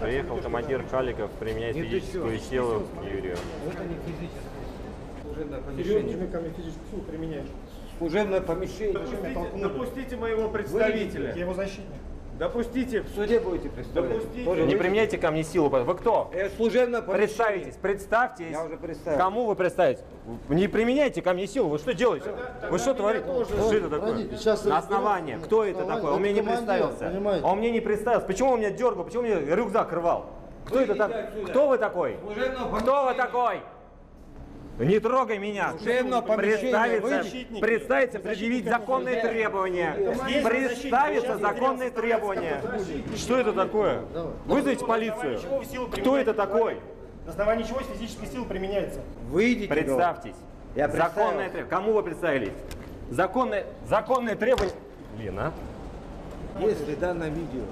Приехал командир Халиков применять физическую силу к Юрию. Это не физическое. Служебное Серьезно, помещение. ко мне физическую силу применяешь. Служебное помещение. Допустите моего представителя. Я его защитник. Допустите. В суде будете представлять. Допустите. Тоже Не выйдете. применяйте ко мне силу. Вы кто? Служебное помещение. Представитесь, представьтесь. Я уже представил. Кому вы представитесь? Не применяйте ко мне силу. Вы что делаете? Вы что творите? Что это такое? На основании. Кто это такой? Он мне не представился. Он мне не представился. Почему он меня дергал? Почему мне рюкзак рвал? Кто это такой? Кто вы такой? Кто вы такой? Не трогай меня. Представиться, предъявить законные требования. Представиться, законные требования. Что это такое? Вызовите полицию. Кто это такой? На основании чего физическая сила применяется? Выйдите. Представьтесь. Я представился. Законные требования. Кому вы представились? Законные требования. Блин, а? Если данное видео.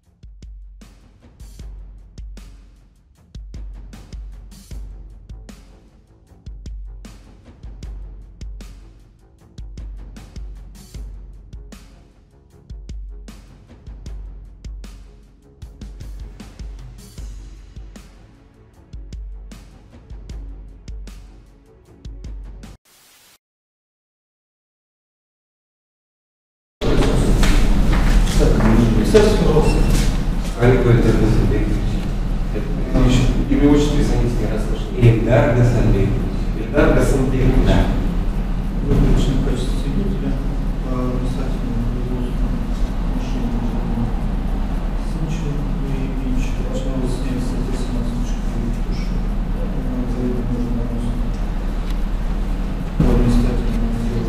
Халиков Эльдар Гасанбекович. Имя, отчество, извините, не расслышал. Эльдар Гасанбекович. Эльдар Гасанбекович. Да. Вы лично в качестве свидетеля по обязательному производству машины Сынчева Ильич должна выяснять статья 17 тушу. Заведомо нужно наносить по административному делу.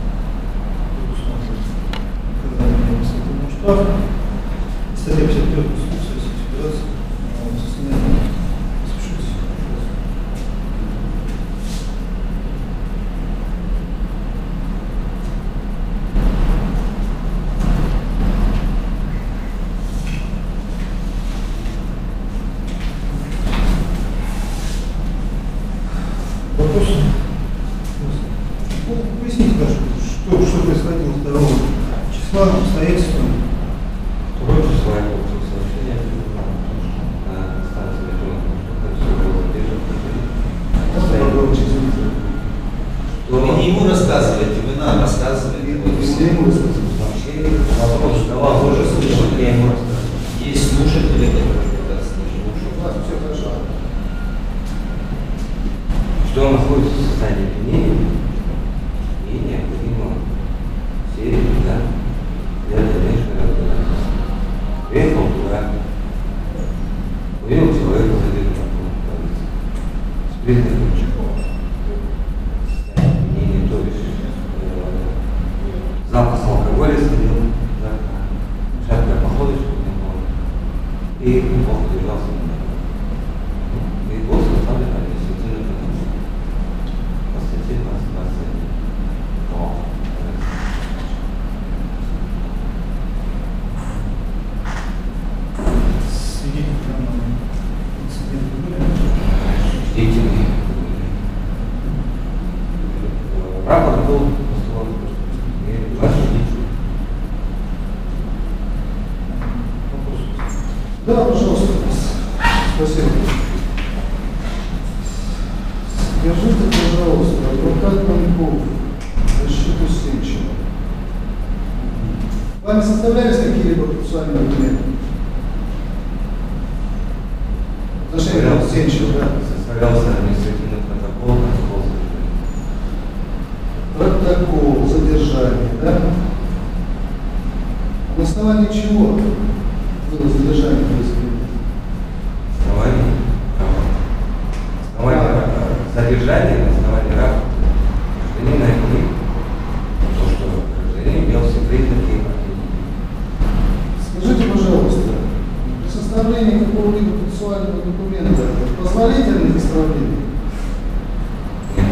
Наказание административного штрафа. Статья 51 Конституции Российской Федерации. Заснятие. Распишитесь. Вопрос? Поясните, пожалуйста, что происходило 2 числа, обстоятельства? 2 числа я получил сообщение на станции метро, что все было задержано. Вы не ему рассказываете, вы нам рассказываете. Все ему рассказывали. Вопрос задавал, вы уже слышали, я ему рассказывал. Есть слушатели, которые это слышат. Все хорошо. Что он находится в состоянии опьянения и необходимо все да, для дальнейшего разбирательства. Приехал туда, увидел человека задержанного в полиции с признаком опьянения, то есть запах алкоголя сходил, да, шаткая походочка у него и плохо держался на ногах. И был составлен административный протокол. По статье 2021. Свидетелем инцидента были? Деятельные. Рапорт был послан и ваши дети. Да, пожалуйста. Спасибо. Скажите, пожалуйста, адвокат Маньков, защиту Сенчева. Вами составлялись какие-либо процессуальные документы? Отношения к Сенчеву, да? Составлялся административный протокол задержания. Протокол задержания, да? На основании чего было задержание происходило? Основание задержания на основании рапорта гражданина и то, что гражданин имел все признаки опьянения. Скажите, пожалуйста, при составлении какого-либо процессуального документа позволительно исправление? Нет.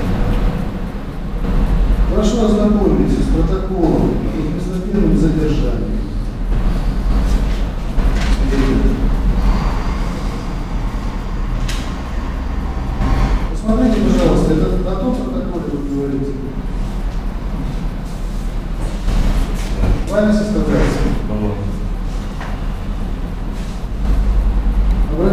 Прошу ознакомиться с протоколом административного задержания. Посмотрите, пожалуйста, это на том протоколе вы говорите. Вами составляется.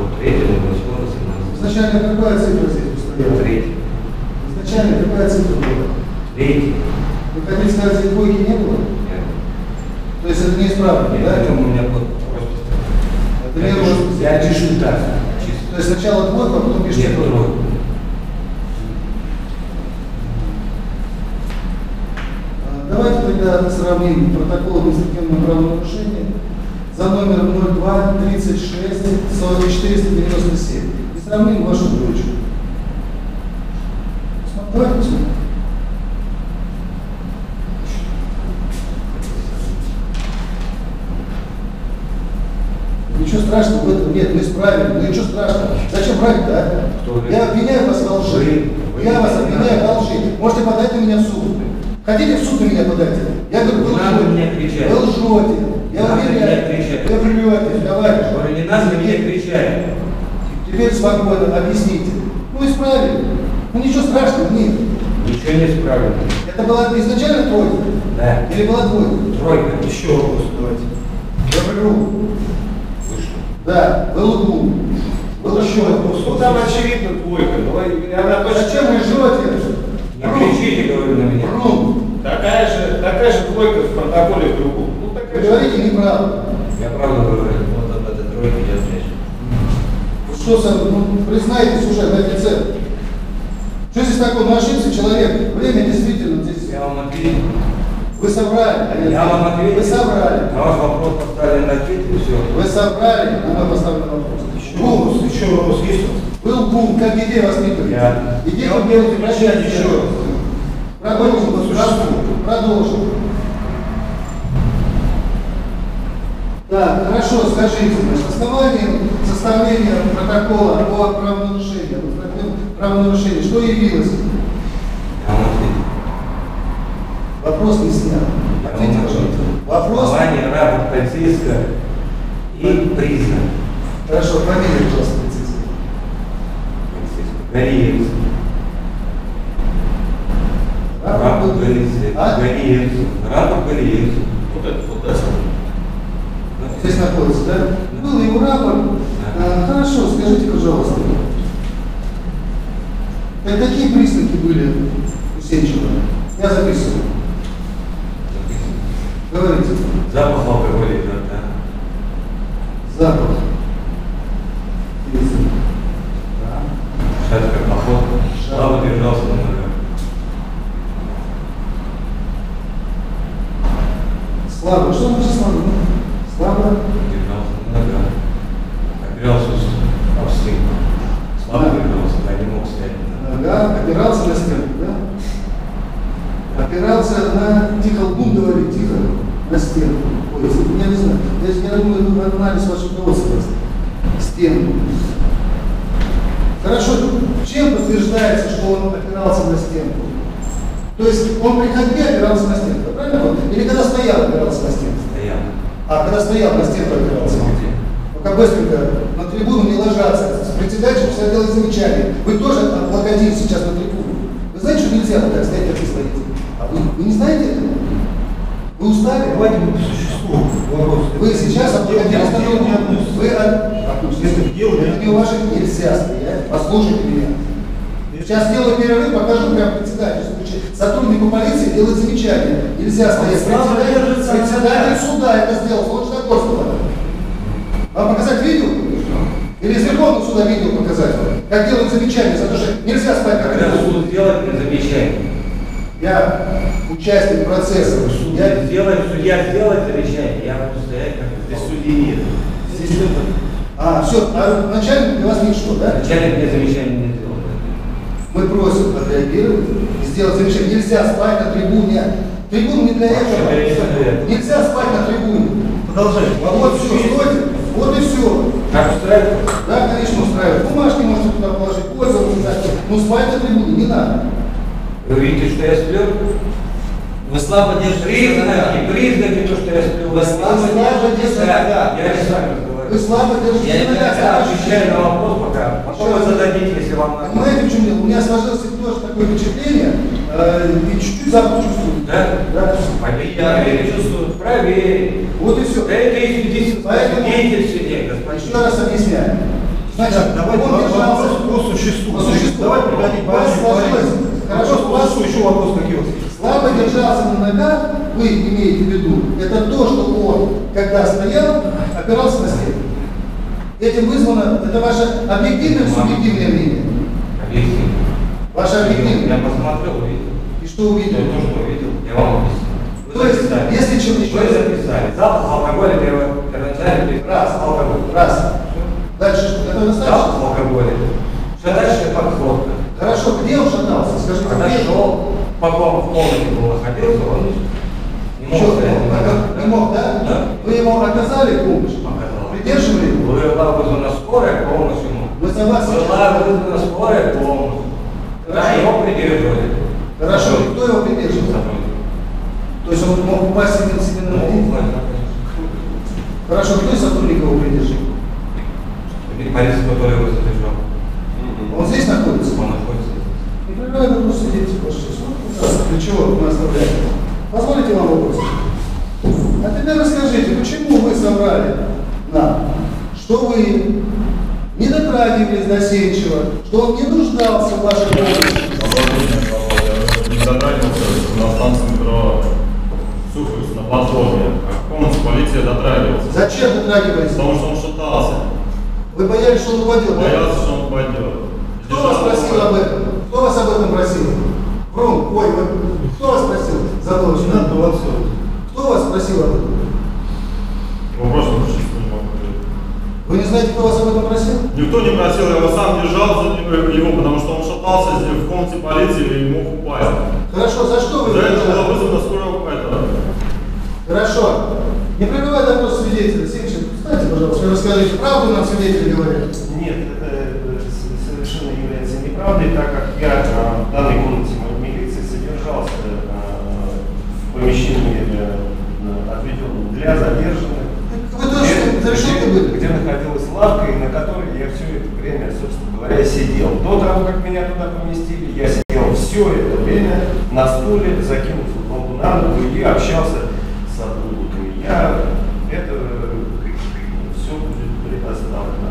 3.08.18. Изначально какая цифра здесь стояла? 3. Изначально какая цифра была? 3. Вы хотите сказать, здесь двойки не было? Нет. То есть это неисправно, Нет, да? поэтому у меня просто. Это не было. Я пишу так. То есть сначала двойку, а потом пишите Нет, тройку. тройку. Давайте тогда сравним протокол административного правонарушения за номером 02 36 40 497 и сравним вашу двоечку. Давайте посмотрим. Ничего страшного в этом нет, мы исправили, ну ничего страшного. Зачем брать, да? Я обвиняю вас во лжи. Я вас обвиняю во лжи. Можете подать на меня в суд. Хотите в суд на меня подать? Я говорю, вы Надо лжете. меня кричать. Вы лжете. Я Надо уверяю. меня кричать. Вы врете, товарищ. Говорю, не надо на меня кричать. Теперь спокойно объясните. Ну исправили. Ну ничего страшного нет. Ничего не исправлено. Это была изначально тройка? Да. Или была двойка? Тройка. Еще вопрос давайте. Я вру. Вы что? Да, был лгун. Был еще вопрос. Ну там очевидно двойка. Она точно... Зачем вы лжете? Не кричите, говорю, на меня. Врун. Такая же двойка в протоколе в другом. Ну Вы такая же. говорите неправду. Я правду говорю. Вот об этой тройке я отвечу. Что сам, ну, признайтесь уже, вы офицер. Что здесь такое? Ну ошибся человек. Время действительно здесь. Я вам ответил. Вы соврали. Я вам ответил. Вы соврали. На ваш вопрос поставили на ответ и все. Вы соврали, на мой поставленный вопрос. Еще вопрос есть у вас? Был бум, как детей воспитывали. Я. Детей вы делаете прощать еще раз. Продолжим. Так, хорошо, скажите, значит, основанием составления протокола о правонарушении, что явилось? Я вам ответил. Вопрос не снят. Ответьте, пожалуйста. Вопрос. Основание рапорт полицейского и признак. Хорошо, фамилия, пожалуйста, полицейского. Галиевец. Рапорт Галиевец. А? Галиевец. Рапорт Галиевец. Вот это. Здесь находится, да? Был его рапорт. Хорошо, скажите, пожалуйста. Какие признаки были у Сенчева? Я записываю. Говорите. Запах алкоголя идет, да? Запах. Шатка поход. Слава держался на ногах. Слабо. Что значит слабо? Слабо. Держался на ногах. Опирался об стенку. Слабо держался, да, не мог снять. Нога, опирался на стенку, да? Опирался на, тихо, лбом говорит, тихо, на стенку. Ой, я не знаю, я думаю, это анализ вашего руководства. Стенку. Хорошо, чем подтверждается, что он опирался на стенку? То есть он при ходьбе опирался на стенку, правильно? Или когда стоял, опирался на стенку? Стоял. А когда стоял, на стенку опирался? Пока быстренько на трибуну не ложатся. Председатель всегда делает замечание. Вы тоже облокотились сейчас на трибуну. Вы знаете, что нельзя вот так стоять, как вы стоите? А вы не знаете этого? Вы устали? Давайте мы по существу. Вопрос. Вы сейчас облокотились на трибуну. Вы Дело это неуважительно. Нельзя стоять. Послушайте меня. Сейчас сделаю перерыв, покажу прям председатель. Сотруднику полиции делает замечание. Нельзя стоять. Председатель суда это сделал. Лучше Такорского. Вам показать видео? Или из Верховного суда видео показать? Как делают замечания за то, что нельзя спать как Когда это. суд сделает мне замечание. Я участник процесса. Я Судья сделает замечание, я буду стоять как здесь судьи нет. здесь все, а начальник для вас ничто, да? Начальник мне замечание не сделал. Мы просим отреагировать и сделать замечание. Нельзя спать на трибуне. Трибуна не для этого. Нельзя спать на трибуне. Продолжайте. Вот все, стойте. Вот и все. Как устраивает? Да, конечно, устраивает. Бумажки можете туда положить, пользоваться, кстати. Но спать на трибуне не надо. Вы видите, что я сплю? Вы слабо держите. Признаки, то, что я сплю. Вы слабо держите ногах. Я не с вами разговариваю. Вы слабо держите Я ногах. Я отвечаю на вопрос пока. Потом вы зададите, если вам надо. Понимаете, в чем дело? У меня сложилось тоже такое впечатление, и чуть-чуть запах чувствую. Да? Да. Проверь. Чувствую. Проверь. Вот и все. Да это и Поэтому- свидетель свидетель, господин. Еще раз объясняю. Значит, давайте он держался по существу. по существу. Давайте прекратить У вас сложилось, хорошо, у вас еще вопрос какие у вас есть. слабо держался на ногах, вы имеете в виду, это то, что он, когда стоял, опирался на стену. Этим вызвано, это ваше объективное или субъективное мнение? Объективно. Ваше объективное. Я посмотрел, увидел. И что увидели? То, что увидел, я вам объясню. То есть, если человек... Вы записали. Запах алкоголя первоначально. Раз, алкоголь. Раз. Дальше что? Это достаточно? Запах алкоголя. Что дальше подходка. Хорошо, где он шатался? Скажите, Когда где? шел, пока он в комнате был находился, он не мог Что, стоять. не мог, да? Да. Вы ему оказали помощь? Оказал. Придерживали его? Была вызвана скорая помощь ему. Вы согласны? Была вызвана скорая помощь. Да, Хорошо. его придерживали. Хорошо, и кто его придерживал? То есть он мог упасть себе на ноги? Хорошо, кто из сотрудников его придерживал? Полиция, который его задержал. Он здесь находится? Он находится. Не предлагаю вопрос сидеть, ваша честь. Для чего мы оставляем? Позволите вам вопрос? А теперь расскажите, почему вы соврали нам, что вы не дотрагивались до Сенчева, что он не нуждался в вашей помощи? Не дотрагивался на станции метро Сухаревск, на платформе. В комнате полиции дотрагивался. Зачем дотрагивались? Потому что он шатался. Вы боялись, что он упадет, да? Боялся, что он упадет. Кто вас просил об этом? Кто вас об этом просил? Врун, ой, кто вас просил? Надо было все. Кто вас просил об этом? Его просто существу не мог ответить. Вы не знаете, кто вас об этом просил? Никто не просил, я его сам держал за его, потому что он шатался здесь в комнате полиции и мог упасть. Хорошо, за что вы За это держали? была вызвана скорая этого. Хорошо. Не прерывай допрос свидетеля. Сенчин, встаньте, пожалуйста, расскажите, правду нам свидетели говорят? Нет, это совершенно является неправдой, так как я в данной комнате милиции содержался в помещении, отведенном для задержанных. Вы тоже за решеткой были? Где находилась лавка, и на которой я все это время, собственно говоря, сидел. До того, как меня туда поместили, я сидел все это время на стуле, закинув футболку на ногу и общался с сотрудниками. Это все будет предоставлено.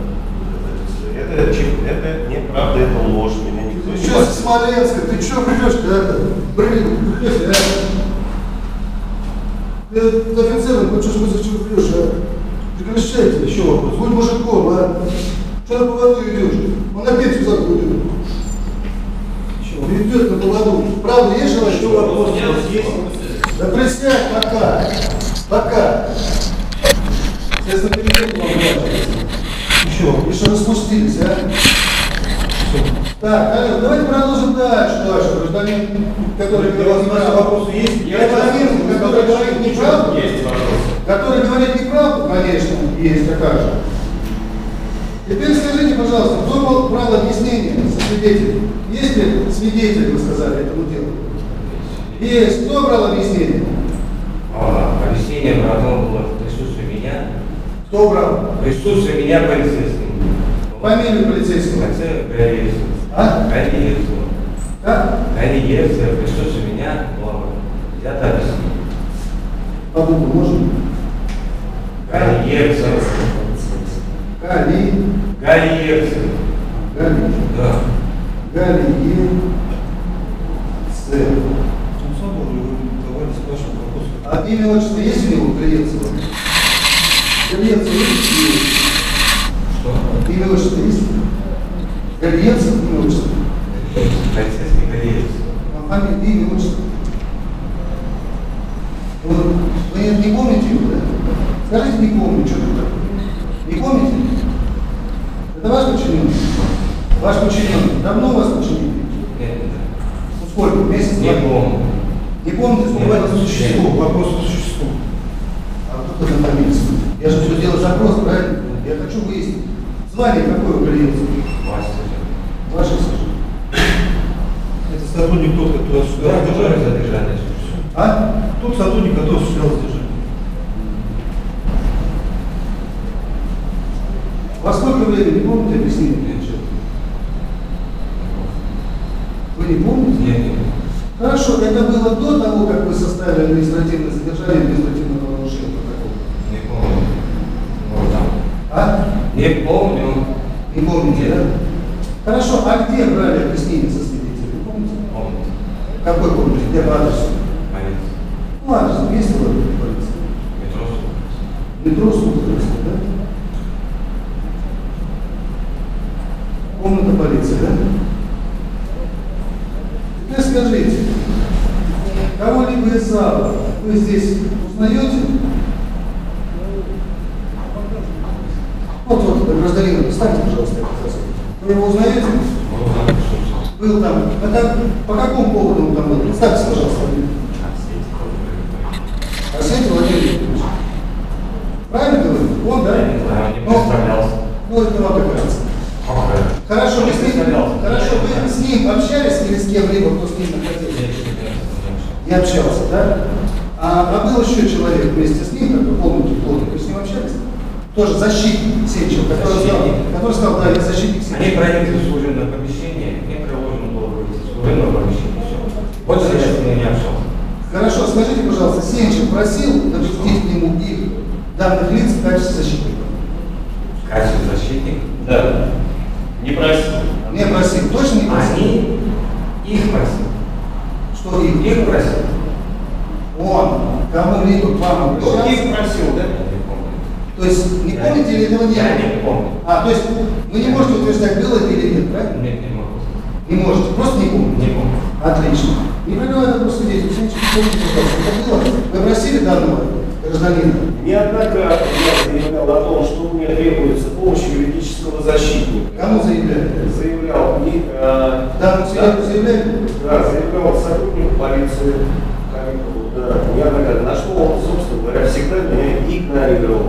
Это неправда, это ложь. Меня никто Ты не что, с Смоленска? Ты что врешь-то? Блин, врешь, Ты офицером хочешь быть, зачем врешь, а? Прекращайте, еще вопрос. Будь мужиком, а? Что на поводу идешь? Он на пенсию заходит. Что, он идет на поводу. Правда, есть желание? Что вопрос? Да присядь пока. Пока. Следственно, комитет вам еще. Вы что распустились, а? Так, Алёна, давайте продолжим дальше, гражданин, который говорит вопросы есть? Гражданин, который говорит неправду? Есть вопрос. Который говорит неправду, конечно, есть, а как же. Теперь скажите, пожалуйста, кто брал объяснение со свидетелем? Есть ли свидетель, вы сказали, этому делу? Есть. Кто брал объяснение? Объяснение брал было в присутствии меня. Кто брал? В присутствии меня полицейским. Фамилию полицейского? Ганиевцев. А? Ганиевцев. Как? Ганиевцев, в присутствии меня было взято объяснение. По букву можно? Ганиевцев. Ганиевцев. Ганиевцев. Да. Ганиевцев. А имя отчество есть у него, Ганиевцева? Ганиевцев есть? Что? Имя отчество есть? Ганиевцев, имя отчество? Полицейский Ганиевцев. А фамилия, имя отчество? Вы не помните его, да? Скажите, не помню, что это такое? Не помните? Это ваш подчиненный? Ваш подчиненный. Давно у вас подчиненный? Нет, Ну сколько? Месяц? не помню. Не помните, сколько? Давайте по существу, вопрос по существу. А кто там фамилия? Я же все делаю запрос, правильно? Я хочу выяснить. Звание какое у Ганиевцева? Мастер. Ваше, скажи. Это сотрудник тот, который осуществлял задержание. Задержание. А? Тот сотрудник, который осуществлял задержание. Во сколько времени, не помните объяснение? Вы не помните? Нет, нет. Хорошо, это было до того, как вы составили административное задержание административного нарушения протокола? Не помню. Вот там. А? Не помню. Не помните, да? Хорошо, а где брали объяснение со свидетелем? Вы помните? Помните. Какой помните? Где по адресу? Полиция. Ну, адрес, есть ли полиция? Метро Суздальская. Метро Суздальская, да? Комната полиции, да? Теперь скажите, кого-либо из зала вы здесь узнаете? Вот, гражданин, встаньте, пожалуйста. Вы его узнаете? Был там. По какому поводу он там был? Представьте, пожалуйста. Арсений Владимирович. Правильно говорю? Он, да? Не представлялся. Ну, это вам так кажется. Хорошо, вы с ним общались или с кем-либо, кто с ним находился? Не общался, да? А был еще человек вместе с ним, как вы помните, вы с ним общались? Тоже защитник Сенчев, который сказал, да, я защитник Сенчев. Они проникли в служебное помещение, им приложено было выйти из служебного помещения, все. Вот я с ним не общался. Хорошо, скажите, пожалуйста, Сенчев просил допустить к нему их данных лиц в качестве защитника? В качестве защитника? Да. Не просил. Не просил, точно не просил? Они их просили. Что их? Их просил. Он кому-либо к вам Он обращался? их просил, да? Не помню. То есть не помните или этого нет? Я не помню. То есть вы не можете утверждать, было это или нет, правильно? Нет, не могу. Не можете, просто не помните. Не помню. Отлично. Не прерывая вопрос свидетелей, Сенчев, помните, пожалуйста, это было? Вы просили данного гражданина? Неоднократно я заявлял о том, что мне требуется помощь юридического защитника. Кому заявляли? Заявлял Данному свидетелю заявляли? Да, заявлял сотруднику полиции Харькову, да, неоднократно. На что он, собственно говоря, всегда меня игнорировал.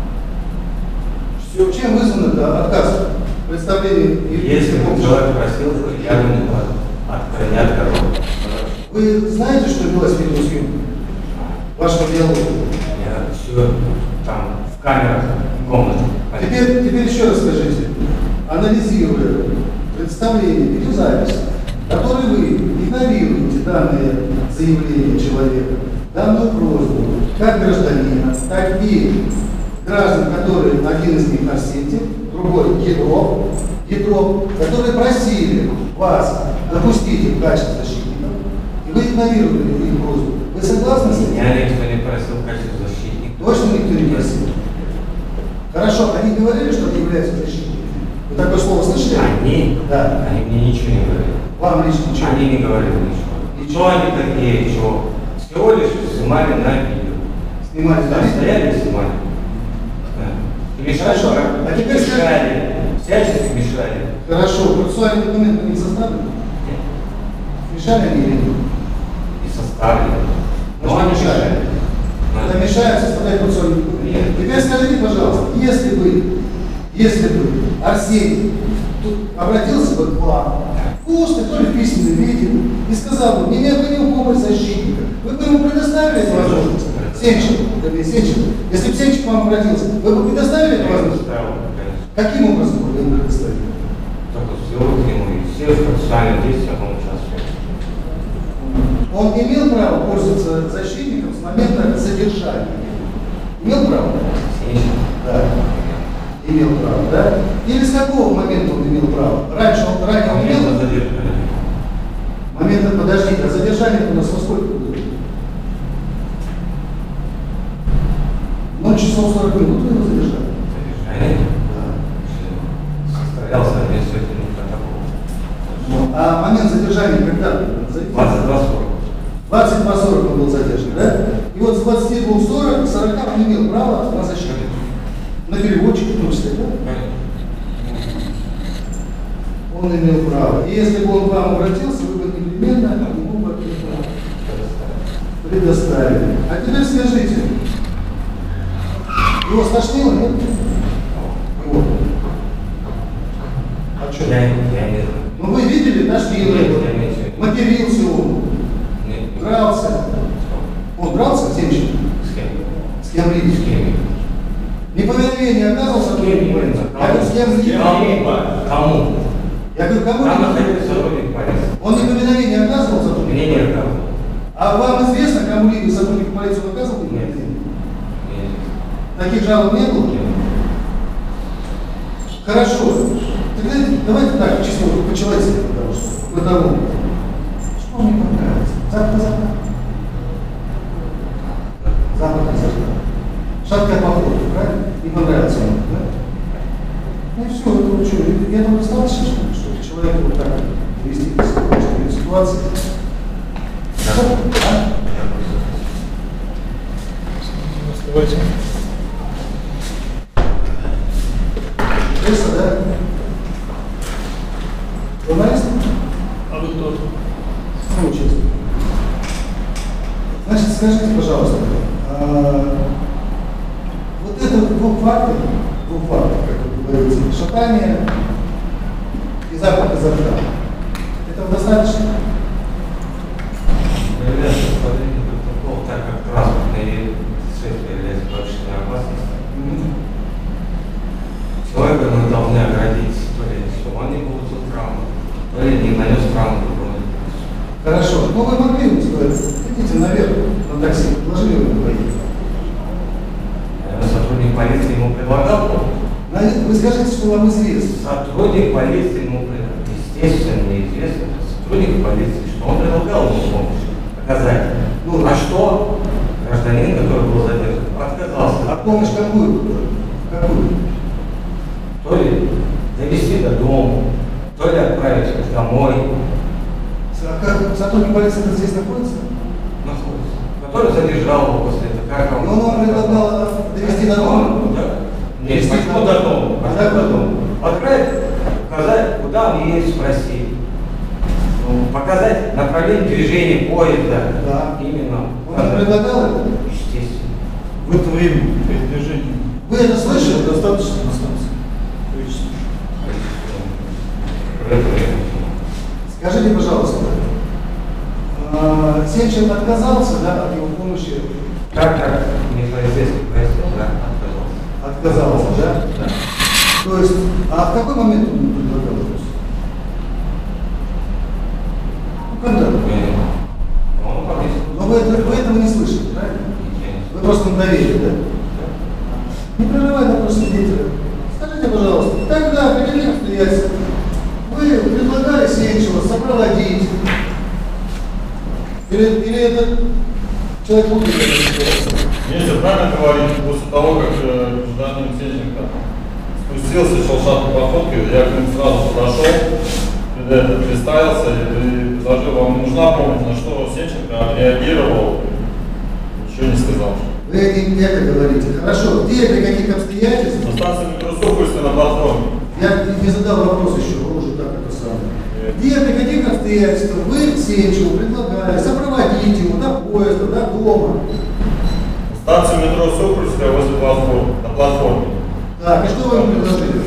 Все, чем вызван это отказ в представлении Если юридической бы помощи? человек просил, я бы не отказал. Вы знаете, что велась видеосъемка вашего диалога? Я все там в камерах комнаты. Теперь еще раз скажите, анализируя представление, видеозапись, которые вы игнорируете данные заявления человека, данную просьбу, как гражданина, так и граждан, которые один из них Арсентьев, другой Ядро, которые просили вас допустить их в качестве защитников, и вы игнорировали их просьбу. Вы согласны с этим? Меня никто не просил в качестве защитника. Точно никто не просил? Хорошо, они говорили, что они являются защитниками? Вы такое слово слышали? Они? Да. Они мне ничего не говорили. Вам лично ничего? Они не говорили ничего. Кто они такие, чего? Всего лишь снимали на видео. Снимали на Там видео? стояли и снимали. Да. И мешали, Хорошо. А теперь мешали. Всячески мешали. Хорошо, процессуальный документ не составлен? Нет. Мешали они или нет? И составили. Ну, Но они мешали. мешали. Это мешает составлять процессуальный документ. Нет. Теперь скажите, пожалуйста, если бы Арсений тут обратился бы к вам, устно, то ли в письменном виде, и сказал бы, мне необходима помощь защитника, вы бы ему предоставили эту возможность? Сенчев. Если бы Сенчев к вам обратился, вы бы предоставили эту возможность? Каким образом вы ему предоставили? Только сделать ему и все процессуальные действия он участвует. Он имел право пользоваться защитником с момента задержания? Имел право? Да. Имел право, да? Или с какого момента он имел право? Ранее он имел? Момент, подождите, а задержание у нас во сколько было? 0 часов 40 минут вы его задержали? Задержание? Да. Состоялся административный протокол. А момент задержания когда? 22:40. 22:40 он был задержан, да? И вот с 22:40 к 40 он имел право на защиту. На переводчике, в том числе, да? Он имел право. И если бы он к вам обратился, вы бы непременно ему бы предоставили. А теперь скажите, его стошнило, нет? Его. А что? Я не знаю. Ну вы видели, тошнило его, Я не знаю. матерился он, Нет. дрался. Он дрался с Сенчевым? С кем? С кем лично? С кем? Неповиновение оказывал сотрудник полиции? Я говорю, с кем лично? Кому? Я говорю, кому? Там находится сотрудник полиции. Он неповиновение оказывал сотруднику? Мне не оказывал. А вам известно, кому-либо сотрудник полиции он оказывал неповиновение? Нет. Таких жалоб не было? Нет. Хорошо. Давайте так, чисто по-человечески, потому что по-тому. Что мне понравится? Запад. Шаткая походка, правильно? Не понравится ему, да? Ну и все, это что, я думаю, достаточно, чтобы человек вот так вести ситуацию. Оставайте. Пресса, да? Журналист? А вы кто? Ну, честно. Значит, скажите, пожалуйста, вот это двух фактов, как вы говорите, шатание и запах изо рта, этого достаточно? Является составление протокола, так как транспортные средства являются повышенной опасностью. Человека мы должны оградить, то ли чтобы он не получил травму, то ли не нанес травму другому. Хорошо. Ну вы могли бы сказать, идите наверх на такси, предложили вы поехать. Сотрудник полиции ему предлагал помощь. Вы скажите, что вам известно. Сотрудник полиции ему предлагал. Естественно, неизвестно. Сотрудник полиции, что он предлагал ему помощь оказать. Ну, а что гражданин, который был задержан, отказался. А помощь какую? Какую? То ли довести до дома, то ли отправить домой. А как сотрудник полиции здесь находится? Находится. Который задержал его после этого. Как он? Ну, он предлагал довести до дома? Да. Нет, почему до дома? А как до дома? Отправить, показать, куда он едет, спросить. Показать направление движения поезда. Да. Именно. Он предлагал это? Естественно. В это время при движении. Вы это слышали? Достаточно на станции. Скажите, пожалуйста, Сенчин отказался, да, от его помощи? Как мне полицейский просил, да, отказался. Отказался, да? Да. То есть, а в какой момент он предлагал? Ну, когда? Он повесил. Но вы этого не слышали, правильно? Вы просто надоели, да? Не прерывай допрос свидетеля. Скажите, пожалуйста, тогда, при каких обстоятельствах вы предлагали Сенчева сопроводить? Или этот человек будет? Если правильно говорить, после того, как гражданин Сенченко спустился, шел шаткой походкой, я к нему сразу подошел, представился и предложил, вам нужна помощь, на что Сенченко отреагировал, ничего не сказал. Вы это говорите. Хорошо, где и при каких обстоятельствах? На станции метро Сухаревская на платформе. Я не задал вопрос еще, вы уже так это самое. Где и при каких обстоятельствах вы Сенчеву предлагали сопроводить его до поезда, до дома? Станция метро Сухаревская возле платформы, на платформе. Так, и что вы ему предложили?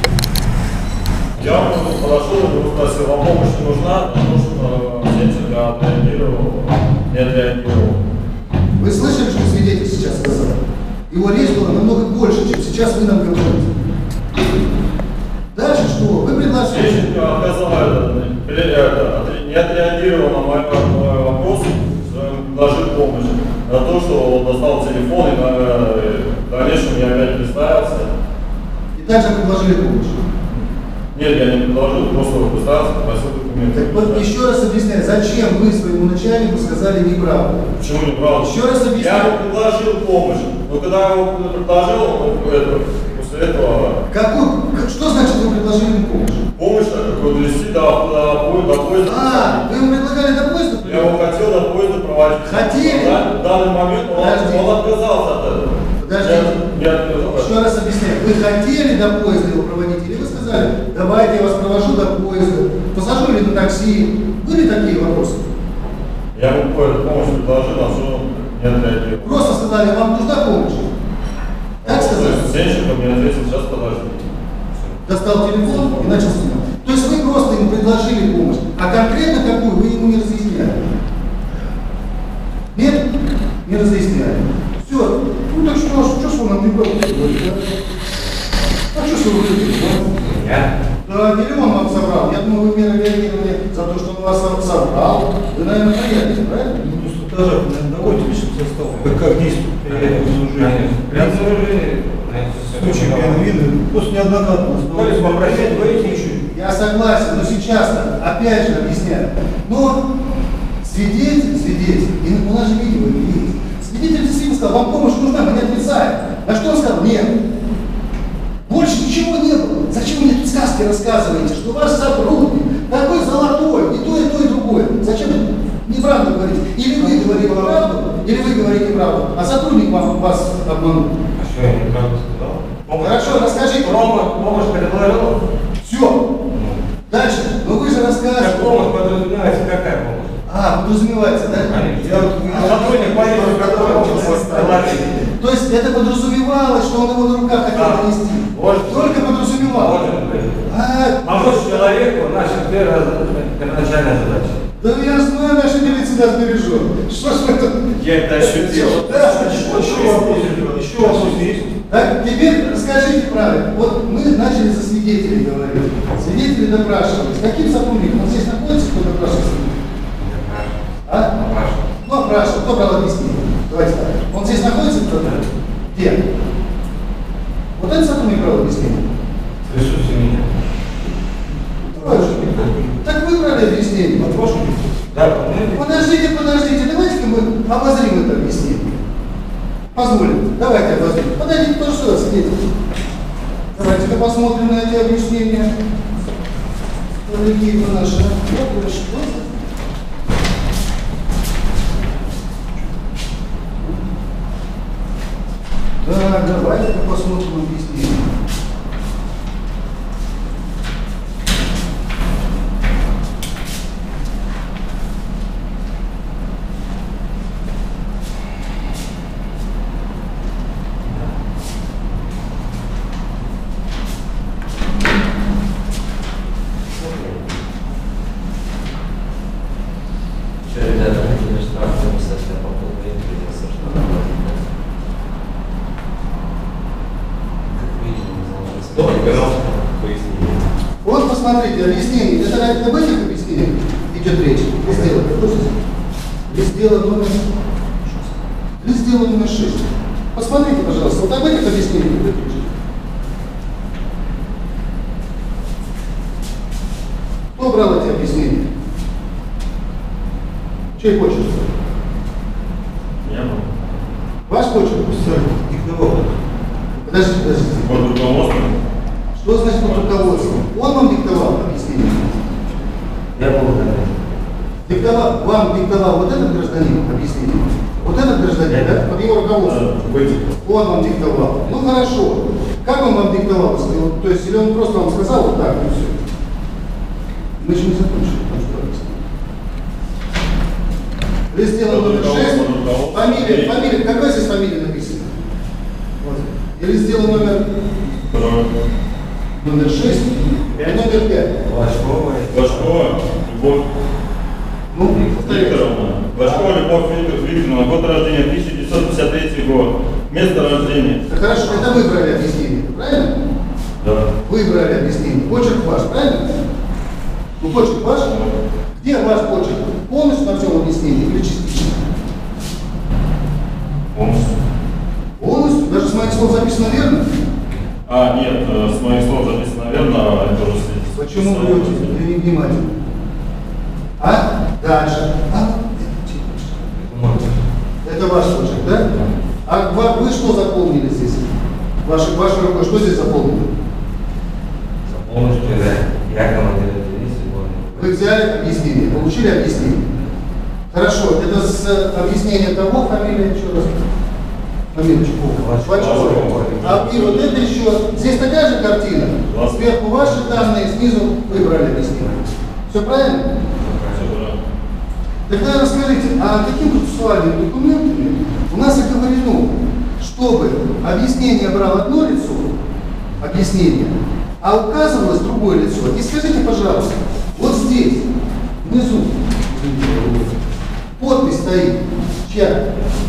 Я подошел и спросил, вам помощь не нужна, потому что Сенченко не отреагировал. Вы слышали, что свидетель сейчас сказал? Его речь была намного больше, чем сейчас вы нам говорите. Дальше что? Вы предложили... Сенченко отказал, не отреагировал на мой вопрос, предложил помощь. На то, что он достал телефон и в дальнейшем я опять представился. И также предложили помощь. Нет, я не предложил, просто представился, попросил документы. Так вот, еще раз объясняю, зачем вы своему начальнику сказали неправду? Почему неправда? Еще раз объясняю. Я ему предложил помощь, но когда я его предложил, после этого... Что значит вы предложили ему помощь? Помощь, так как довести до поезда. А, вы ему предлагали до поезда? Я его хотел до поезда проводить. Хотели? В данный момент он отказался от этого. Подождите. Я отказался. Еще раз объясняю. Вы хотели до поезда его проводить? Или вы сказали, давайте я вас провожу до поезда, посажу или на такси? Были такие вопросы? Я ему помощь предложил, а что он не отреагировал. Просто сказали, вам нужна помощь? Так сказали? Сенченко мне ответил, сейчас подожди. Достал телефон и начал снимать. То есть вы просто ему предложили помощь, а конкретно какую вы ему не разъясняли? Нет? Не разъясняли. Все. Ну так что ж вы нам неправду говорите, да? А что ж вы выглядите, да? Да, или он вам собрал. Я думаю, вы меры реагировали за то, что он вас собрал. Вы, наверное, приятели, правильно? Ну, инструктажах наводите личным составом, как действует при разоружении. При разоружении, Случаи пьяной виды, просто неоднократно. Я согласен, но сейчас, опять же, объясняю. Но свидетель, и у нас же видео есть. Свидетель действительно сказал, вам помощь нужна, мы не отрицаем. На что он сказал? Нет. Больше ничего не было. Зачем вы мне тут сказки рассказываете, что ваш сотрудник такой золотой, и то, и другое? Зачем вы неправду говорите? Или вы говорите правду, или вы говорите правду, а сотрудник вас обманул. А что я неправду сказал? Хорошо, расскажите. Помощь предложила? Все. Дальше. Но вы же рассказываете. Помощь подразумевается, какая помощь? Подразумевается, да? Сотрудник полиции, который То есть это подразумевалось, что он его на руках хотел донести. Только подразумевалось. Помочь человеку – наша первоначальная задача. Да я знаю, наши делы всегда сбережем. Что ж вы тут? Я это ощутил. Да, Еще вопрос есть? так, теперь расскажите правильно. Вот мы начали за свидетелей говорить. Свидетели допрашивались. Каким сотрудником? Он здесь находится, кто допрашивается? Ну, опрашивал. Кто брал объяснение? Давайте так. Он здесь находится, кто-то? Где? Вот этот сотрудник брал объяснение? Присутствие меня. Так вы брали объяснение? Да, Подождите, давайте-ка мы обозрим это объяснение. Позволим. Давайте обозрим. Подождите, кто что свидетель? Давайте-ка посмотрим на эти объяснения. Дорогие наши. Вот что. Да, давайте посмотрим объяснение. Вот посмотрите, объяснение. Это об этих объяснениях идет речь. Лист дела номер 6. Посмотрите, пожалуйста, вот об этих объяснениях идет речь. Кто брал эти объяснения? Чей почерк? Я был. Ваш почерк? Диктовал. Подождите. Под руководством. Что значит под руководством? Он вам диктовал объяснение? я был Вам диктовал вот этот гражданин объяснение? Вот этот гражданин, да? Под его руководством? Он вам диктовал. Ну хорошо. Как он вам диктовал? То есть, или он просто вам сказал вот так, и все? Мы еще не закончили. Лист дела номер 6. Фамилия. Какая здесь фамилия написана? Вот. И лист дела номер 6 и номер 5. Лашкова, Любовь Ну, Викторовна. Лашкова, Любовь Викторовна. Год рождения 1953 год. Место рождения. Так хорошо, это вы брали объяснение, правильно? Да. Вы брали объяснение. Почерк ваш, правильно? Ну, почерк ваш? Где ваш почерк? Полностью на всем объяснении или частично? Полностью. Полностью? Даже с моих слов записано верно? Нет, с моих слов записано верно, а это уже свидетельство. Почему вы не внимательны? Дальше. Это ваш почерк, да? А вы что заполнили здесь? Вашей рукой что здесь заполнили? Полностью, да. Я командир дивизии. Вы взяли объяснение, получили объяснение. Хорошо, это с объяснения того, фамилия еще раз. Фамилия Чукова. И вот это еще, здесь такая же картина. Сверху ваши данные, снизу вы брали объяснение. Все правильно? Тогда расскажите, а какими процессуальными документами у нас оговорено, чтобы объяснение брало одно лицо, объяснение, а указывалось другое лицо? И скажите, пожалуйста, вот здесь, внизу, подпись стоит, чья?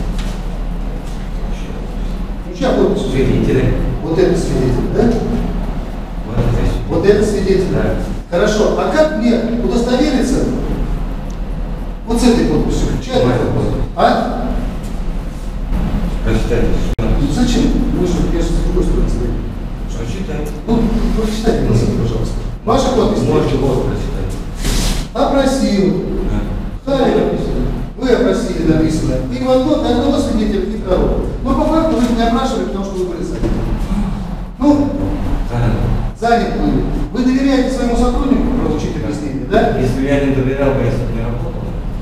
Чья подпись? Свидетели. Вот это свидетель, да? Вот это свидетель. Да. Хорошо, а как мне удостовериться вот с этой подписью? Чья это подпись? А? Прочитайте. Ну зачем? Вы же, я же с другой стороны стою. Прочитайте. Ну, прочитайте, пожалуйста. Ваша подпись? Можете вот прочитать. Опросил. Далее написано. Вы опросили, написано. И в одного свидетеля, и второго. Но по факту вы не опрашивали, потому что вы были заняты. Ну, заняты были. Вы доверяете своему сотруднику получить объяснение, да? Если я не доверял бы, если бы не работал.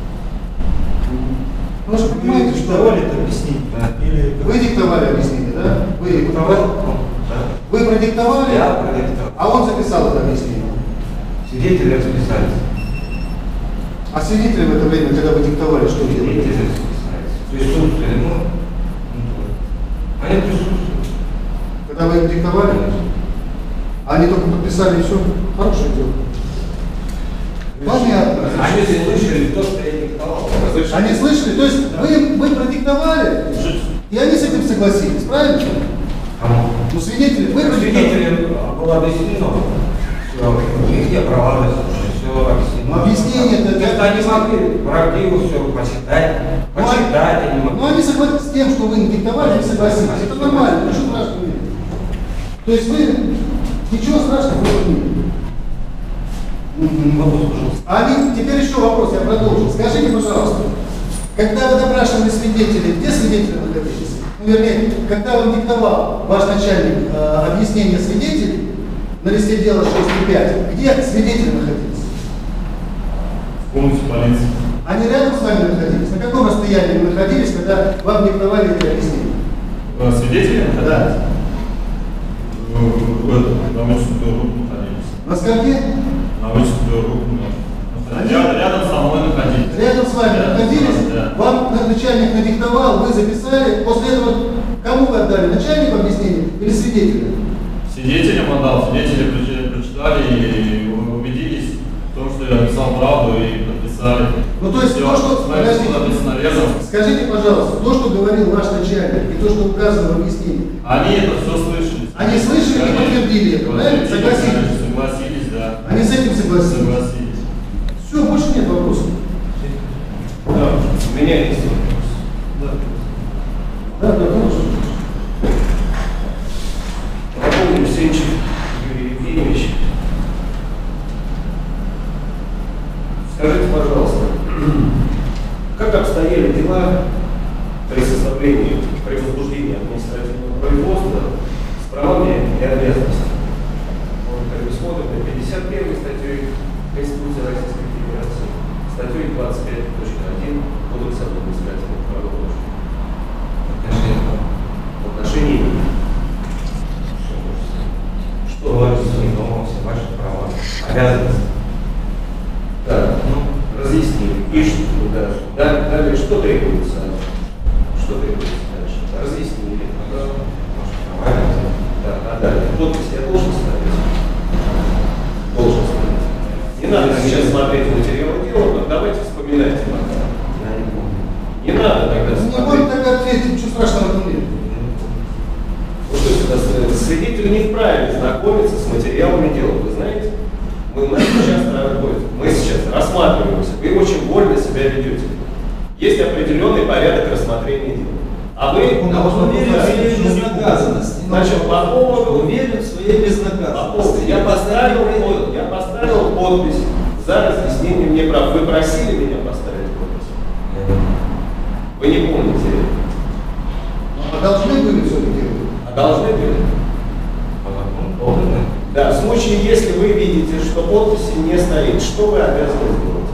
Потому что понимаете, что... Диктовали это объяснение? Или... Вы диктовали объяснение, да? Вы диктовали? Вы продиктовали? Я продиктовал. А он записал это объяснение? Свидетели расписались. А свидетели в это время, когда вы диктовали, что делали? Свидетели расписались. Присутствовали, ну, они присутствуют. Когда вы им диктовали? Они только подписали и все. Хорошее дело. Понятно. Они слышали то, что я диктовал. Они слышали? То есть вы продиктовали, и они с этим согласились, правильно? Кому? Ну, свидетели, вы продиктовали. Свидетелям было объяснено. Все, их права, все объяснено. Ну, объяснение-то... Это они могли правдиво все почитать. Почитать они могли. Ну, они согласились с тем, что вы им диктовали, они согласились. Это нормально, ничего страшного нет. То есть вы... Ничего страшного в этом нет. Вопрос, пожалуйста. Они, теперь еще вопрос, я продолжу. Скажите, пожалуйста, когда вы допрашивали свидетелей, где свидетели находились? Ну, вернее, когда он диктовал, ваш начальник, объяснение свидетелей на листе дела 6.5, где свидетели находились? В комнате полиции. Они рядом с вами находились? На каком расстоянии вы находились, когда вам диктовали эти объяснения? Свидетели? Да. На вычетную руку находились. На скольки? На вычетную руку. Рядом со мной находились. Рядом с вами находились? Да. Вам начальник надиктовал, вы записали, после этого кому вы отдали? Начальнику объяснение или свидетелю? Свидетелям отдал, свидетели прочитали и убедились в том, что я написал правду и подписали. Ну то есть все, то, что... написано верно. Скажите, пожалуйста, то, что говорил ваш начальник и то, что указано в объяснении, Они это все слышали. они слышали и подтвердили это, правильно? Согласились? Согласились, да. Они с этим согласились? Согласились. Все, больше нет вопросов. Да, у меня есть вопрос. Да, конечно. Напомню, Сенчик Юрий Евгеньевич. Скажите, пожалуйста, как обстояли дела при составлении, при возбуждении административного производства с правами и обязанностями? Он предусмотрен 51 статьей Конституции Российской Федерации, статьей 25.1 Кодекса административных правонарушений. В отношении что ваши права, обязанности. Да, ну, разъяснили, пишут туда. Далее что требуется? Что требуется дальше? Разъяснили. Да, а далее подпись я должен ставить? Должен ставить. Не надо сейчас смотреть материалы дела, но давайте вспоминайте пока. Я не помню. Не надо тогда Не смотреть. будем тогда ответить, ничего страшного в этом нет. Ну что сюда стоит? Свидетель не вправе знакомиться с материалами дела, вы знаете? Мы сейчас рассматриваемся, вы очень вольно себя ведете. Есть определенный порядок рассмотрения дела. А вы уверен в своей безнаказанности. Значит, по поводу... Уверен в своей безнаказанности. Я поставил подпись за разъяснение мне прав. Вы просили меня поставить подпись? Вы не помните? А должны были все-таки? А должны были? Да, в случае, если вы видите, что подписи не стоит, что вы обязаны сделать?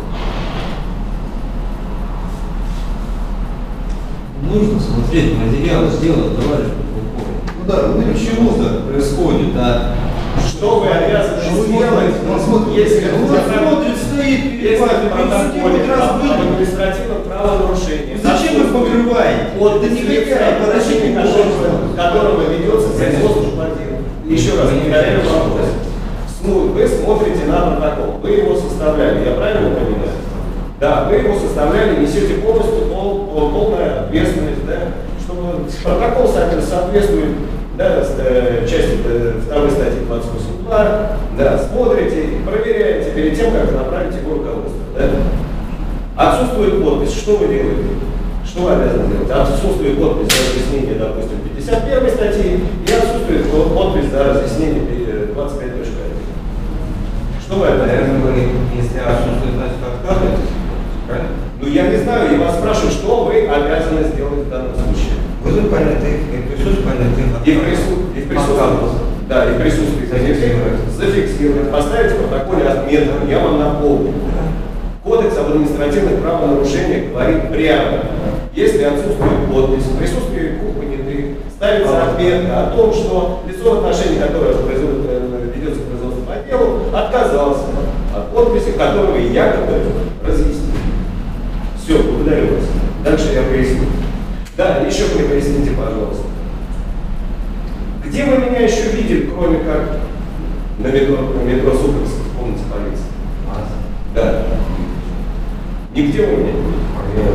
Нужно смотреть материалы дела, товарищ прокурор. Ну да, ну Почему так происходит, да? Что вы обязаны сделать, если Он смотрит, стоит перед вами, протоколе об административном правонарушении? Зачем вы покрываете? Вот Это никакая отношение которого ведется производство платил. Еще раз, повторяю вопрос. Вы смотрите на протокол, вы его составляли, я правильно понимаю? Да, вы его составляли, несете полностью полную ответственность, да, чтобы протокол соответствует, да, части 2 статьи 28.2, да, смотрите, проверяете перед тем, как направить его руководство, да. Отсутствует подпись, что вы делаете? Что вы обязаны делать? Отсутствует подпись за разъяснение, допустим, 51 статьи, и отсутствует подпись за разъяснение 25.1. Что вы обязаны делать? Если отсутствует, значит отказываетесь, правильно? Ну я не знаю, я вас спрашиваю, что вы обязаны сделать в данном случае? Вы понятых и присутствие понятых. И в присутствии. Да, и в присутствии зафиксировать, поставить в протоколе отметку, я вам напомню. Кодекс об административных правонарушениях говорит прямо, если отсутствует подпись, в присутствии двух понятых ставится отметка о том, что лицо, в отношении которого ведется производство по делу, отказался от подписи, которую якобы разъяснил. Все, благодарю вас. Дальше я поясню. Да, еще мне поясните, пожалуйста. Где вы меня еще видели, кроме как на метро Суковского, в комнате полиции? Да. Нигде вы меня не видели?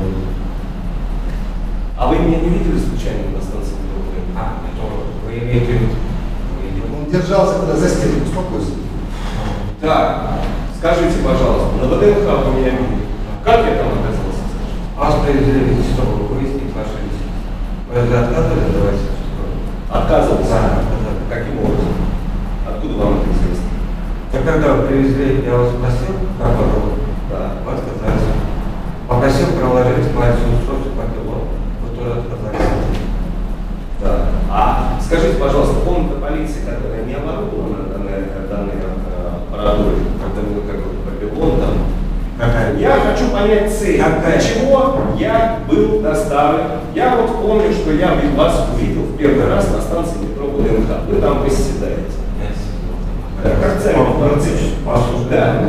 А вы меня не видели случайно на станции метро? Вы имеете в виду? Он держался тогда за стену, успокойся. Так, скажите, пожалуйста, на ВДНХ вы меня видели? Как я там оказался? Вас привезли, чтобы выяснить ваши личности. Вы отказывались давать? Отказывался? Да, Каким образом? Откуда вам это известно? Так когда вы привезли, я вас спросил, как попробовать? Да. Вы отказались. Попросил проложить кольцо, срочно по пилоту. Вы тоже отказались. Да. А скажите, пожалуйста, комната полиции, которая не оборудована данной аппаратурой, когда мы как бы пробивон там. Какая? Я хочу понять цель. Какая? Для чего я был доставлен? Я вот помню, что я вас увидел в первый раз на станции метро ВДНХ. Вы там восседаете. Да, как царь. Да.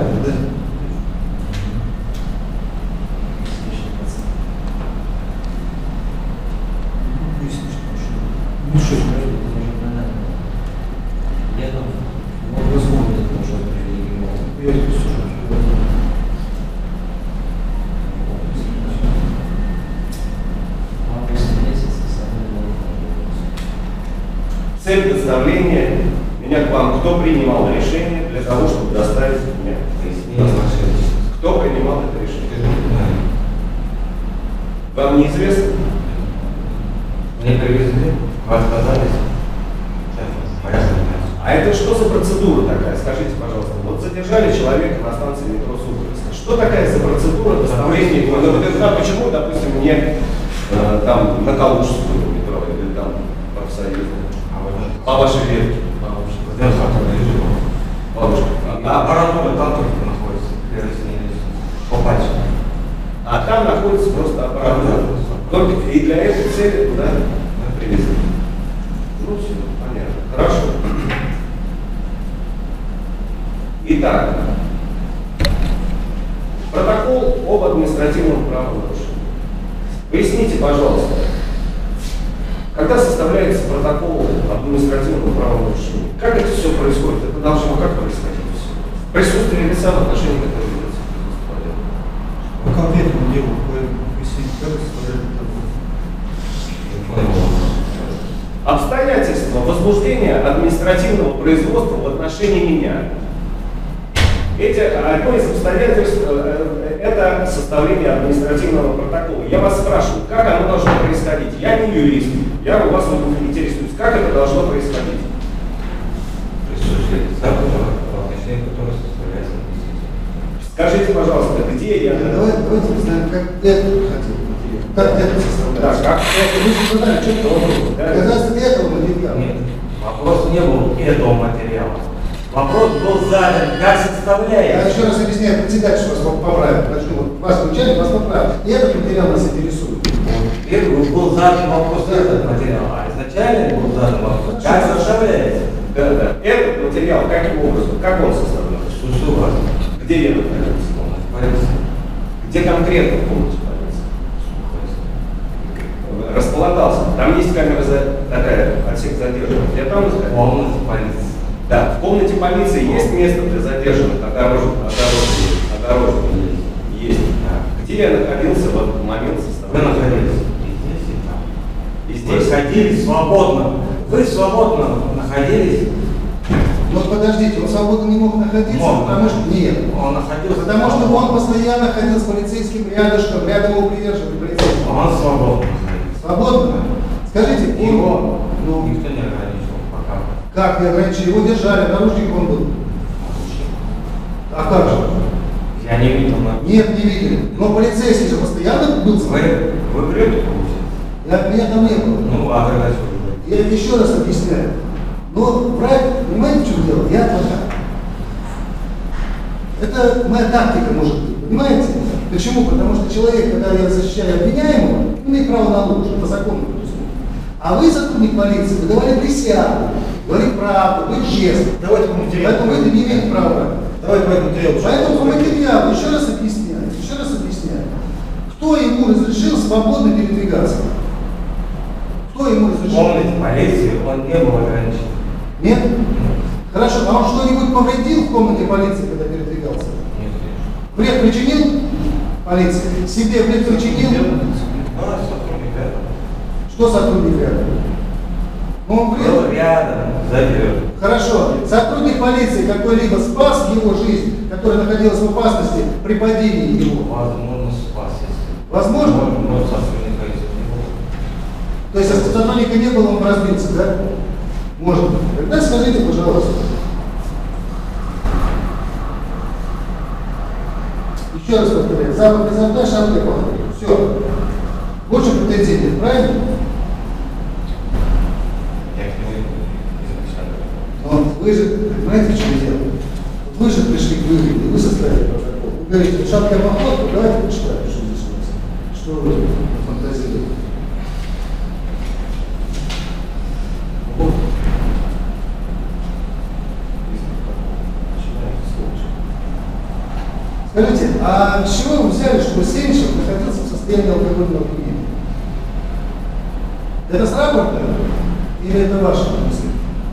Цель доставления меня к вам. Кто принимал решение для того, чтобы доставить меня? Кто принимал это решение? Вам неизвестно? Мне привезли, вы отказались. А это что за процедура такая? Скажите, пожалуйста. Вот задержали человека на станции метро Суворовская. Что такая за процедура доставления его на ВДНХ? Почему, допустим, не там на Калужскую метро или там профсоюзную? По вашей верке. Аппаратура там только находится, по пальцу. А там находится просто аппаратура. Только и для этой цели туда привезли. Ну все, понятно. Хорошо. Итак, протокол об административном правонарушении. Поясните, пожалуйста, когда составляется протокол административного правонарушения, как это все происходит? Это должно как происходить все? В присутствии лица, в отношении которого ведется производство по делу. По конкретному делу, пояснить, как составляет Обстоятельства возбуждения административного производства в отношении меня. Одно из обстоятельств это составление административного протокола. Я вас спрашиваю, как оно должно происходить? Я не юрист, я у вас интересуюсь, как это должно происходить? Присутствие лица, которое составляется объяснителем. Скажите, пожалуйста, где я? Давайте узнаем, как это хотел материал. Как это составляется? Да, как? Вы же задали четко вопрос. Доказательство этого материала. Нет, вопрос не был этого материала. Вопрос был задан, как Я составляется. еще раз объясняю, председатель, что вас поправил. Вас включали, вас поправил. И этот материал нас интересует. Первый был задан вопрос этот материал, а изначально был задан вопрос, как составляется. Да, да. Этот материал каким образом? Как он составляется? Что у вас? Где я находился? Где конкретно в комнате полиции? Располагался. Там есть камера такая, отсек задержанных. Я там находился. Комната полиции. Да, в комнате полиции есть место для задержанных, огороженных есть. Где я находился в этот момент Вы составления? находились и здесь, и там. И Вы здесь? находились свободно. Вы свободно находились. Вот подождите, он свободно не мог находиться, Мог. потому что нет. Он находился. Потому что он постоянно ходил с полицейским рядышком, рядом его придерживали полицейским. Он свободно. Свободно? Скажите, Его никто не ограничивал пока. Как не ограничили? Его держали, наручник он был. А как же? Я не видел. Нет, не видели. Но полицейский же постоянно был. Вы врете, получается? Меня там не было. Ну, а когда что вы? Я еще раз объясняю. Но врать, понимаете, в чем дело? Я адвокат. Это моя тактика, может быть. Понимаете? Почему? Потому что человек, когда я защищаю обвиняемого, имеет право на ложь. Это законно. А вы, сотрудник полиции, вы давали присягу, говорили правду, вы честны. Давайте по материалу. Поэтому вы не имеете права. Давайте по материалу. Поэтому по материалу еще раз объясняю. Кто ему разрешил свободно передвигаться? Кто ему разрешил? Помните, полиции он не был ограничен. Нет? Хорошо, а он что-нибудь повредил в комнате полиции, когда передвигался? Нет, конечно. Вред причинил полиции? Себе вред причинил? Да, сотрудник рядом. Что сотрудник рядом? Ну, он вред. Был рядом, заберет. Хорошо. Сотрудник полиции какой-либо спас его жизнь, которая находилась в опасности при падении его? Возможно, спас, если. Возможно? Но сотрудника если не было. То есть, если сотрудника не было, он разбился, да? Может быть. Тогда скажите, пожалуйста. Еще раз повторяю. Запах изо рта, шапка по ходу. Все. Больше претензий нет, правильно? Я к нему изначально. Но вы же, понимаете, в чем дело? Вы же пришли к выводу, вы составили протокол. Вы говорите, шапка по ходу, давайте почитаем, что здесь у нас. Что вы фантазируете? Скажите, а с чего вы взяли, чтобы Сенчев находился в состоянии алкогольного опьянения? Это с рапорта или это ваша мысль?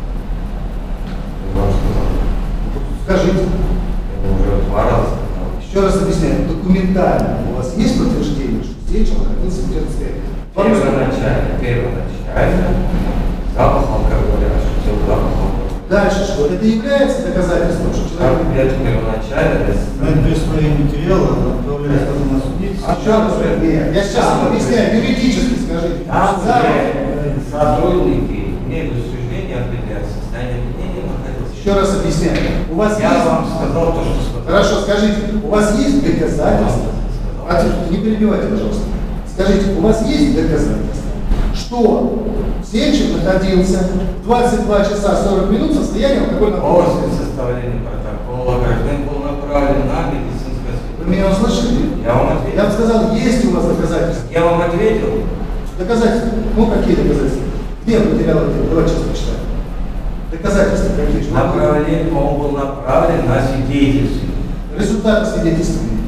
Скажите. Это уже 2 раза. Еще раз объясняю. Документально у вас есть подтверждение, что Сенчев находился в этом состоянии? Первоначально запах алкоголя, ощутил запах алкоголя. Дальше что? Это является доказательством, что человек... Это первоначально. На свои материалы отправляется на судить. Нет, я сейчас вам объясняю, юридически скажите. Там уже сотрудники имеют суждение определять состояние обвинения находилось. Еще раз объясняю. У вас Я есть... вам сказал то, что сказал. Хорошо, скажите, у вас есть доказательства? Не перебивайте, пожалуйста. Скажите, у вас есть доказательства, что Сенчев находился в 22 часа 40 минут в состоянии алкогольного опьянения? После составления протокола гражданин был направлен на медицинское освещение. Вы меня услышали? Я вам ответил. Я вам сказал, есть у вас доказательства. Я вам ответил. Доказательства? Ну, какие доказательства? Где материалы? Давайте сейчас почитаем. Доказательства какие? Что Направление, он был направлен на свидетельство. результаты свидетельствования.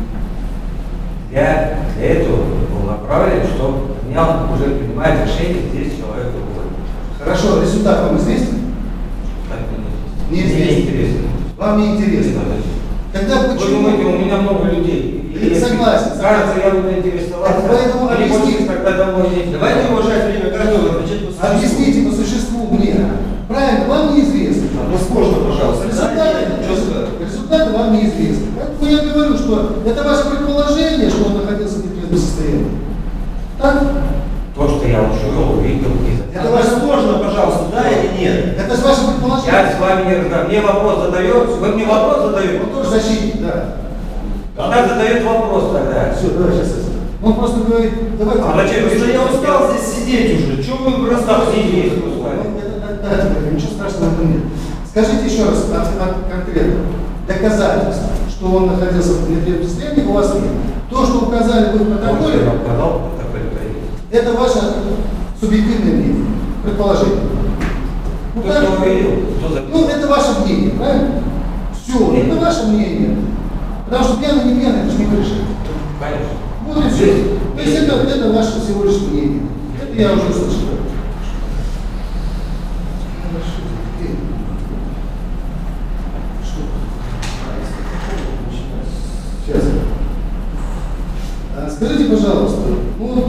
Для этого был направлен, что меня уже принимает решение, здесь человек другой. Хорошо, результат вам известен? Так Не мне известен. интересно. Вам не интересно. Тогда Вы почему? думаете, у меня много людей? Я согласен. Кажется, я буду интересоваться. Поэтому Или объясните. больше тогда домой не Давайте уважать время каждого. Объясните по существу мне. Правильно, вам неизвестно. Возможно, пожалуйста. Результаты вам неизвестны. Поэтому я говорю, что это ваше предположение, что он находился в нетрезвом состоянии. Так? То, что я ушел, увидел. Это ваше Возможно, пожалуйста, да или нет? Это же ваше предположение. Я с вами не разговариваю. Мне вопрос задает, вы мне вопрос задаете. Он тоже защитник, да. Она задает вопрос тогда. Все, давай сейчас. Он просто говорит, давайте. А зачем? Просто я устал здесь сидеть уже. Чего вы просто сидите? Ничего страшного в этом нет. Скажите еще раз конкретно. Доказательства, что он находился в нетрезвом состоянии, у вас нет. То, что указали вы в протоколе, это ваше субъективное мнение, предположение. Ну, Кто что увидел? Кто записал? ну, это ваше мнение, правильно? Все, это ваше мнение. Потому что пьяный не пьяный, это же не вы решите. Конечно. Вот и все. То есть это ваше всего лишь мнение. Это я уже слышал. Сейчас. Скажите, пожалуйста, ну вот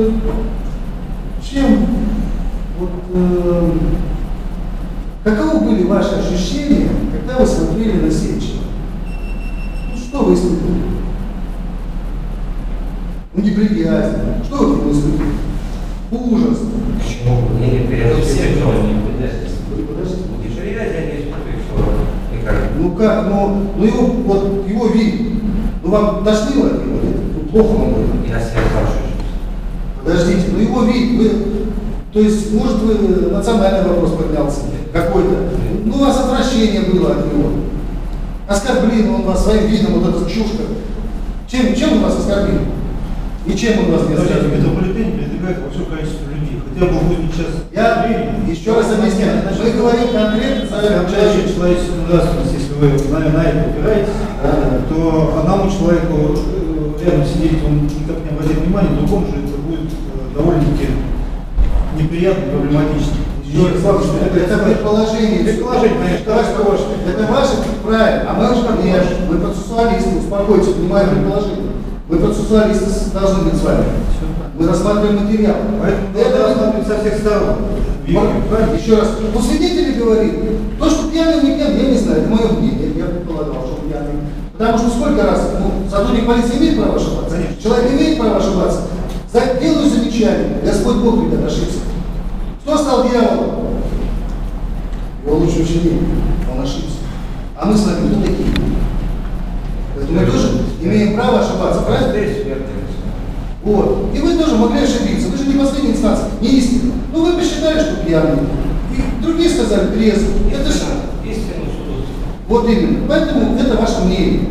каковы были ваши ощущения, когда вы смотрели на Сенчева? Ну, что вы испытывали? неприязнь. Что вы к нему испытываете? Ужас. Почему? Мне неприятно. Все неприятно. Подождите. Неприятно я не испытываю, что никак. Ну как, ну его, вот его вид, ну вам тошнило от него, нет? Ну, плохо вам было? Я себя хорошо чувствую. Подождите, ну его вид, вы, то есть, может, вы национальный вопрос поднялся какой-то, ну у вас отвращение было от него, оскорбил он вас своим видом, вот эта чушка. Чем он вас оскорбил? Ничем он вас не оскорбил. Метрополитен передвигает большое количество людей. Хотя бы будет сейчас. Я еще раз объясняю. Мы говорим конкретно за человеческую нравственность, если вы на это опираетесь, то одному человеку рядом сидеть, он никак не обратит внимания, другому же это будет довольно-таки неприятно, проблематично. Это предположение. Это ваше правильно. А мы уж нет. Вы процессуалисты, успокойтесь, понимаем предположение. Мы процессуалисты должны быть с вами. Мы рассматриваем материал. Это рассматриваем со всех сторон. Еще раз. Ну, свидетели говорит, то, что пьяный не пьяный, я не знаю, это мое мнение. Я предполагал, что пьяный. Потому что сколько раз, сотрудник полиции имеет право ошибаться? Конечно. Человек имеет право ошибаться. Делаю замечание. Господь Бог, ребят, ошибся. Кто стал дьяволом? Его лучший ученик. Он ошибся. А мы с вами кто такие? Поэтому мы тоже имеем право ошибаться, правильно? Вот. И вы тоже могли ошибиться. Вы же не последняя инстанция, не истина. Ну вы посчитали, что пьяный. И другие сказали трезвый. Это же истина. Вот именно. Поэтому это ваше мнение.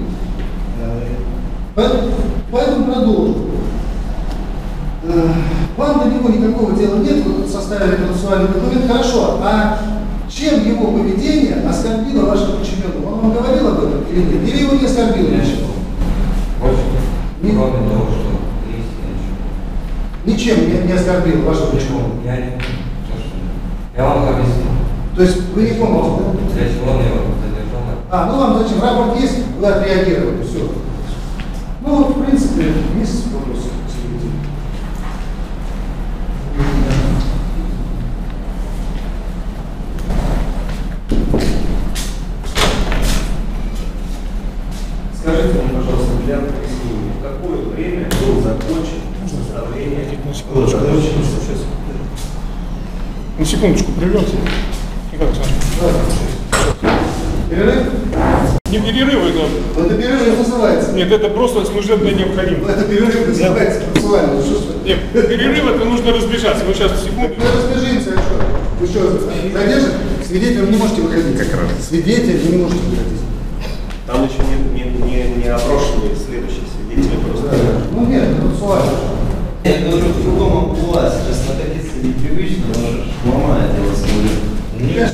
Поэтому продолжим. Вам до него никакого дела нет, вы составили процессуальный документ, хорошо. А чем его поведение оскорбило вашего подчиненного? Он вам говорил об этом или нет? Или его не оскорбило ничего? Кроме того, что ничем не оскорбило вашего подчиненного? Я вам объясню. То есть вы не помните, да? Для чего он его задержал? Ну вам зачем? Рапорт есть, вы отреагировали, все. Ну, в принципе, есть вопросы. Скажите мне, пожалуйста, для пояснения, в какое время был закончен составление? На секундочку, прервемся. Перерыв? Не перерыв это. Это перерыв называется. Нет, это просто служебная необходимость. Это перерыв называется процессуально. Нет, перерыв это нужно разбежаться. Мы сейчас секунду. Мы разбежимся, а что? Вы что, задержите? Свидетель вы не можете выходить. Как раз. Свидетель вы не можете выходить. Там еще не опрошенные следующие свидетели просто. Ну нет, это процессуально. Я говорю, по-другому бывает. Сейчас находиться непривычно, можешь ломает его самолет.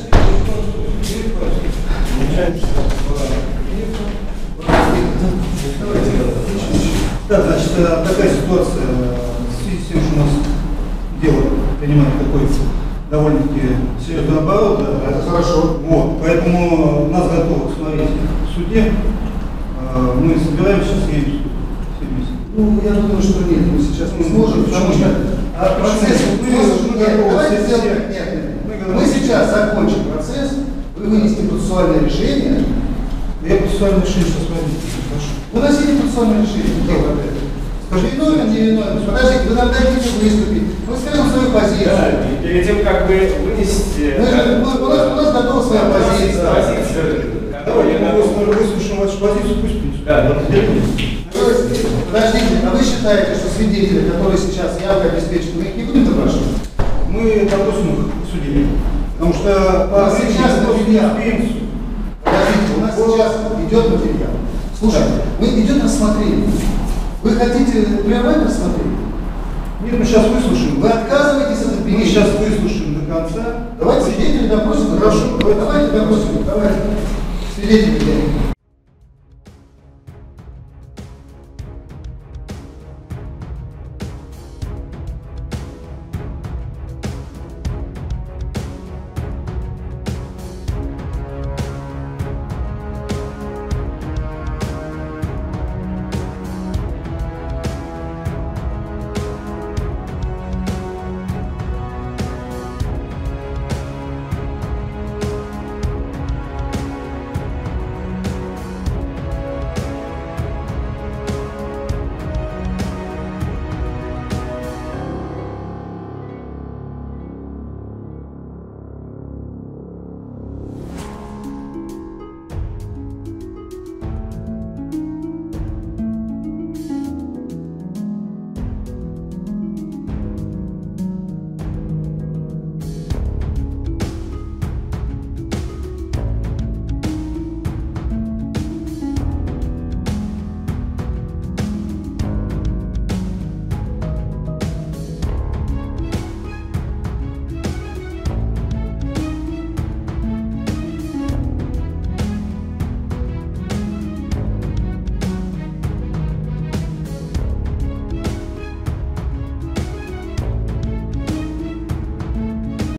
Да, значит, такая ситуация, в связи с тем, что у нас дело принимает такой довольно-таки серьезный оборот, да, Это хорошо. вот, поэтому нас готовы смотреть в суде, мы собираемся с ней все вместе. Ну, я думаю, что нет, мы сейчас не сможем, потому что процесс, мы сейчас закончим процесс, вы вынесете процессуальное решение. Я процессуальное решение сейчас возьму. Выносите процессуальное решение. Скажи, виновен, не виновен. Подождите, вы нам дадите выступить. Мы скажем свою позицию. Да, перед тем, как вы вынесете... У нас готова своя позиция. Давайте мы выслушаем вашу позицию, пусть принесут. Да, Подождите, а вы считаете, что свидетели, которые сейчас явно обеспечены, мы их не будем допрашивать? Мы допросим их в суде. Потому что по сейчас материал. Подождите, у нас сейчас идет материал. Слушайте, идет рассмотрение. Вы хотите прервать рассмотрение? Нет, мы сейчас выслушаем. Вы отказываетесь от обвинения? Мы сейчас выслушаем до конца. Давайте свидетели допросим. Хорошо. Давайте допросим. Давайте. Свидетели.